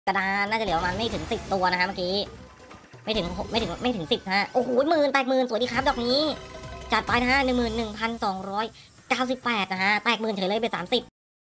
กระดานน่าจะเหลือประมาณไม่ถึง10 ตัวนะฮะเมื่อกี้ไม่ถึง10ฮะโอ้โหแตกหมื่นสวยดีครับดอกนี้จัดไปนะฮะ11,298นะฮะแตกหมื่นเฉยเลยเป็น30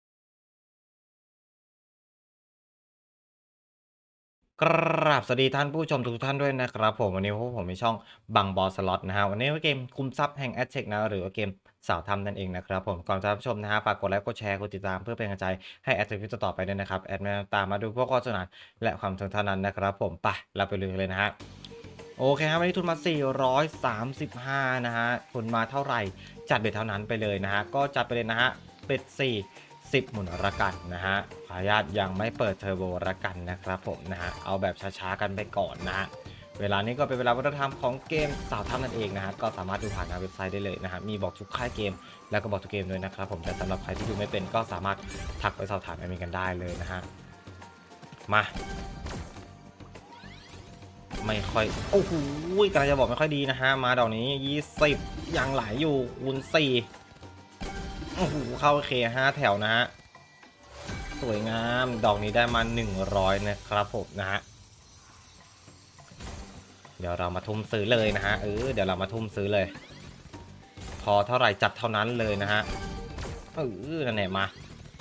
กราบสวัสดีท่านผู้ชมทุกท่านด้วยนะครับผมวันนี้พวกผมในช่องบังบอสล็อตนะฮะวันนี้เกมคุมทรัพย์แห่งแอดเทคนะหรือว่าเกมสาวทำนั่นเองนะครับผมก่อนจะรับชมนะฮะฝากกดไลค์กดแชร์กดติดตามเพื่อเป็นกำลังใจให้แอดเทคต่อไปด้วยนะครับแอดมาตามมาดูพวกข้อสนานและความสนุกเท่านั้นนะครับผมไปเราไปเลยนะฮะโอเคครับวันนี้ทุนมา435นะฮะทุนมาเท่าไหร่จัดเบ็ดเท่านั้นไปเลยนะฮะก็จัดไปเลยนะฮะเป็ด10 หมุนละกันนะฮะขออนุญาตยังไม่เปิดเทอร์โบละกันนะครับผมนะฮะเอาแบบช้าๆกันไปก่อนนะฮะเวลานี้ก็เป็นเวลาวัฒนธรรมของเกมสาวท่านั่นเองนะฮะก็สามารถดูผ่านทางเว็บไซต์ได้เลยนะฮะมีบอกทุกค่ายเกมแล้วก็บอกทุกเกมด้วยนะครับผมแต่สำหรับใครที่ดูไม่เป็นก็สามารถทักไปสอบถามแอดมินกันได้เลยนะฮะมาไม่ค่อยโอ้โหกำลังจะบอกไม่ค่อยดีนะฮะมาดอกนี้20ยังไหลอยู่คูณ4โอ้โหเข้าเค5แถวนะฮะสวยงามดอกนี้ได้มา100นะครับผมนะฮะเดี๋ยวเรามาทุ่มซื้อเลยนะฮะเดี๋ยวเรามาทุ่มซื้อเลยพอเท่าไหร่จัดเท่านั้นเลยนะฮะนั่นแหละมา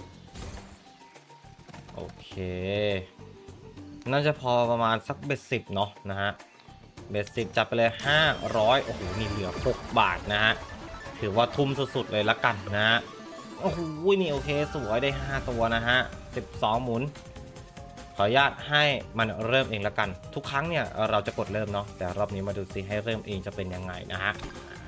โอเคน่าจะพอประมาณสักเบ็ด10เนาะนะฮะเบ็ด10จัดไปเลย500โอ้โหนี่เหลือ6บาทนะฮะถือว่าทุ่มสุดๆเลยละกันนะฮะโอ้โหนี่โอเคสวยได้5ตัวนะฮะ12หมุนขออนุญาตให้มันเริ่มเองละกันทุกครั้งเนี่ยเราจะกดเริ่มเนาะแต่รอบนี้มาดูซิให้เริ่มเองจะเป็นยังไงนะฮะ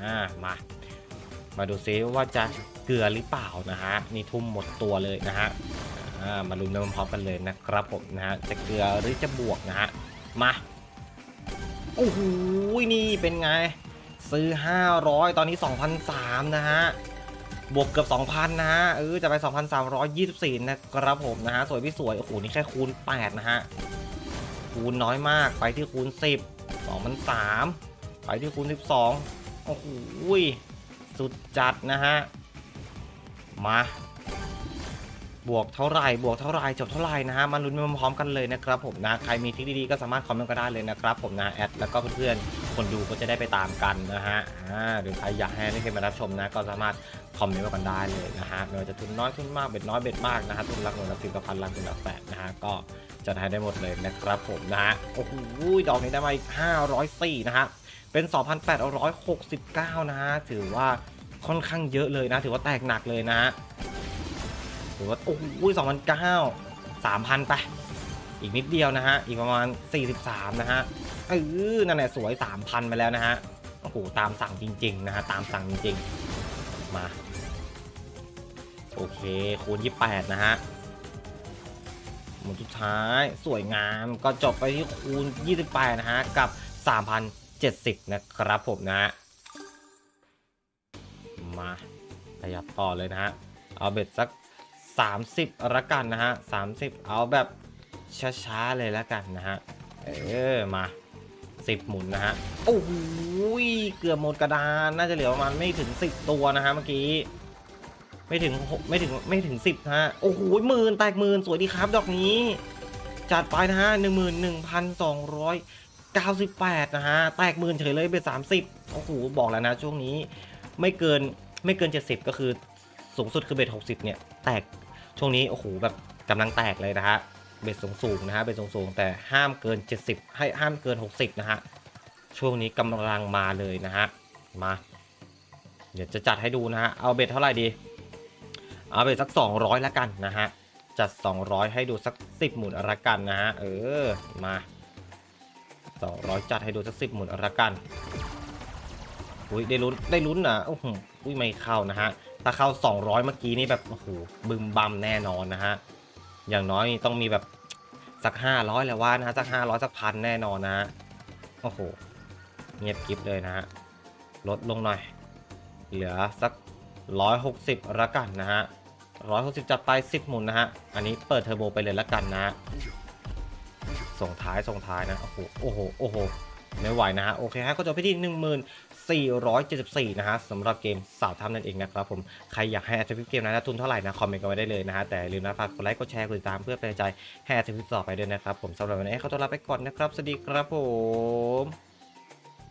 มาดูซิว่าจะเกลือหรือเปล่านะฮะนี่ทุ่มหมดตัวเลยนะฮะมาลุ้นพร้อมๆกันเลยนะครับผมนะฮะจะเกลือหรือจะบวกนะฮะมาโอ้โหนี่เป็นไงซื้อ500ตอนนี้2,300นะฮะบวกเกือบ 2,000 นะฮะจะไป 2,324 นะครับผมนะฮะสวยพี่สวยโอ้โหนี่แค่คูณ8นะฮะคูณน้อยมากไปที่คูณ10 2,300ไปที่คูณ12โอ้โหสุดจัดนะฮะมาบวกเท่าไหร่จบเท่าไหร่นะฮะมาลุ้นพร้อมกันเลยนะครับผมนะใครมีทริคดีๆก็สามารถคอมเมนต์ก็ได้เลยนะครับผมนะแอดแล้วก็เพื่อนๆคนดูก็จะได้ไปตามกันนะฮะหรือใครอยากให้ได้มารับชมนะก็สามารถคอมเมนต์กันได้เลยนะฮะไม่ว่าจะทุนน้อยทุนมากเบ็ดน้อยเบ็ดมากนะฮะทุนหลักหน่วยหลัก10 1,000หลักหน่วยหลัก8นะฮะก็จะให้ได้หมดเลยนะครับผมนะฮะโอ้โหดอกนี้ได้มาอีก504นะฮะเป็น 2,869 นะฮะถือว่าค่อนข้างเยอะเลยนะถือว่าแตกหนักเลยนะฮะถือว่าโอ้โห2,900 3,000ไปอีกนิดเดียวนะฮะอีกประมาณ43นะฮะนั่นแหละสวย 3,000ไปแล้วนะฮะโอ้โหตามสั่งจริงๆนะฮะตามสั่งจริงๆมาโอเคคูณ28นะฮะหมุนสุดท้ายสวยงามก็จบไปที่คูณ28นะฮะกับ 3,070 นะครับผมนะฮะมาขยับต่อเลยนะฮะเอาเบ็ดสัก30ละกันนะฮะ30เอาแบบช้าๆเลยละกันนะฮะมา10หมุนนะฮะโอ้โหเกือบหมดกระดานน่าจะเหลือประมาณไม่ถึง10ตัวนะฮะเมื่อกี้ไม่ถึง10ฮะโอ้โหแตกหมื่นสวยดีครับดอกนี้จัดไปนะฮะ11,298นะฮะแตกหมื่นเฉยเลยเป็น30โอ้โหบอกแล้วนะช่วงนี้ไม่เกิน70ก็คือสูงสุดคือเบ็ด60เนี่ยแตกช่วงนี้โอ้โหแบบกำลังแตกเลยนะฮะเบ็ดสูงนะฮะเบ็ดสูงแต่ห้ามเกิน70ห้ามเกิน60นะฮะช่วงนี้กำลังมาเลยนะฮะมาเดี๋ยวจะจัดให้ดูนะฮะเอาเบ็ดเท่าไหร่ดีเอาเบ็ดสัก200แล้วกันนะฮะจัด200ให้ดูสัก10หมุนละกันนะฮะมา200จัดให้ดูสัก10หมุนละกันอุ้ยได้ลุ้นนะโอ้โหไม่เข้านะฮะถ้าเข้า200เมื่อกี้นี่แบบโอ้โหบึมบัมแน่นอนนะฮะอย่างน้อยต้องมีแบบสัก500แล้วว่านะฮะสัก500สัก1,000แน่นอนนะฮะโอ้โหเงียบกิ๊บเลยนะฮะลดลงหน่อยเหลือสัก160ละกันนะฮะ160จัดไป10หมุนนะฮะอันนี้เปิดเทอร์โบไปเลยละกันนะส่งท้ายนะโอ้โหไม่ไหวนะฮะโอเคฮะก็จบไปที่1474นะฮะสำหรับเกมสาวถ้ำนั่นเองนะครับผมใครอยากให้แอดทิปเกมนั้นทุนเท่าไหร่นะคอมเมนต์กันไว้ได้เลยนะฮะแต่อย่าลืมนะฝากกดไลค์กดแชร์กดติดตามเพื่อเป็นกำลังใจให้แอดทิปต่อไปด้วยนะครับผมสำหรับวันนี้ขอตัวลาไปก่อนนะครับสวัสดีครับผม